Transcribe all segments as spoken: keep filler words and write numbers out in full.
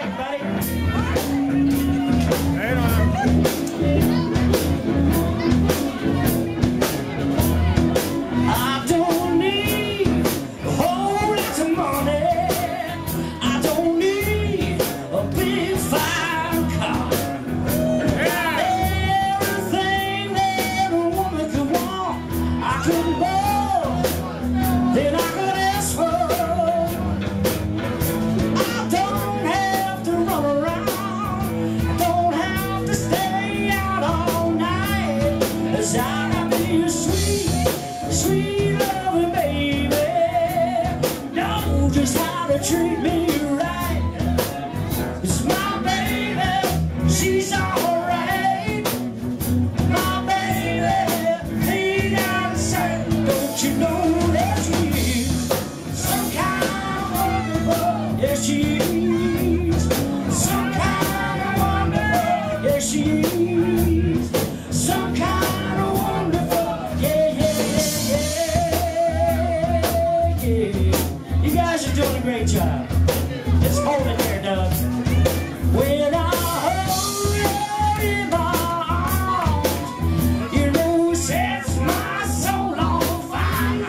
Treat me right. It's my baby, she's alright. My baby, ain't out of sight. Don't you know that she's some kind of wonderful? Yeah, she is some kind of wonderful. Yeah, she is some kind of wonderful. Yeah, yeah, yeah, yeah, yeah. You guys are doing a great job. Just hold it there, Doug. When I hold you in my arms, you know it sets my soul on fire.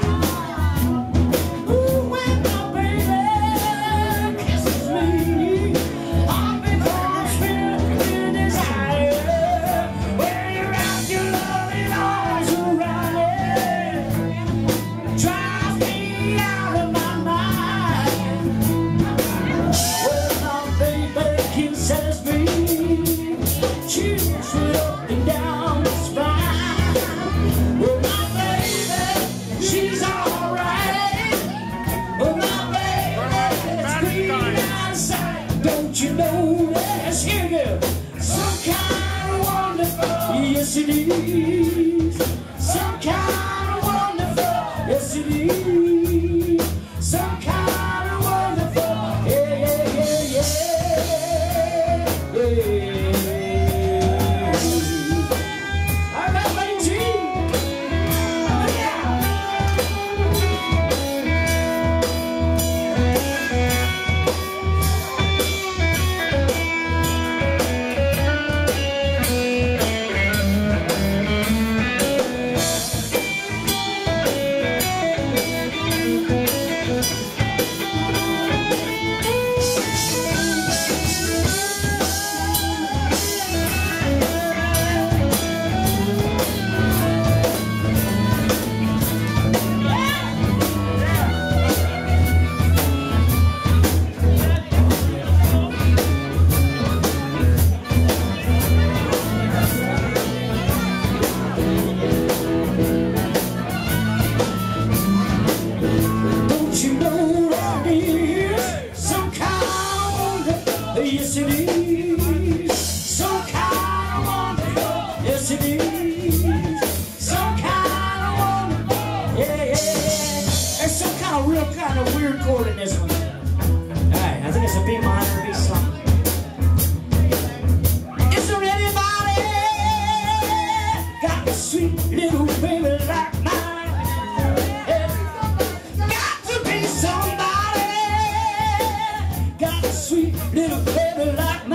Ooh, when my baby kisses me, I become filled with desire. When you wrap your loving arms around me, drives me out of my mind. When my baby kisses me, chills right up and down the spine. Well, my baby, she's alright. Well, my baby's green outside. Don't you know that's here, girl? Some kind of wonderful. Yes, it is. Some kind of wonderful. Yes, it is. Some kind of wonderful. Yeah, yeah, yeah, yeah. Yeah. All right, buddy G. Yeah. Don't you know that it is some kind of wonder? Yes, it is. Some kind of wonder. Yes, it is. Some kind of wonder. Yeah, yeah, yeah. There's some kind of real kind of weird chord in this one. All right, I think it's a B minor, B something. Is there anybody got a sweet little baby like mine? Got to be somebody got a sweet little baby like mine.